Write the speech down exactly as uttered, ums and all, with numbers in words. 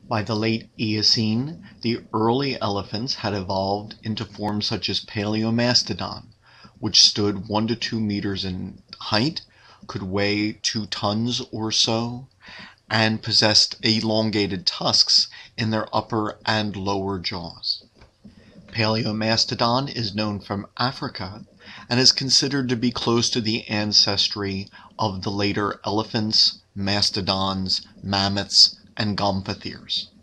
By the late Eocene, the early elephants had evolved into forms such as Palaeomastodon, which stood one to two meters in height, could weigh two tons or so, and possessed elongated tusks in their upper and lower jaws. Palaeomastodon is known from Africa and is considered to be close to the ancestry of the later elephants, mastodons, mammoths, and gomphotheres.